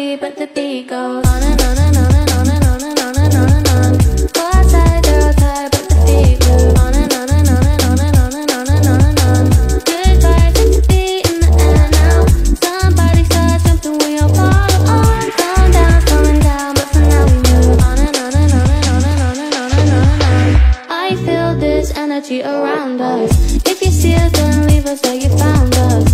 beat, but the beat goes on and on and on and on and on and on and on and on. Go outside, girl, tired, but the beat moves on and on and on and on and on and on and on and on. Good vibes, it's the beat in the air now. Somebody start something, we all follow on. Calm down, slowing down, but for now we move on and on and on and on and on and on and on and on. I feel this energy around us. If you see us, then leave us where you found us.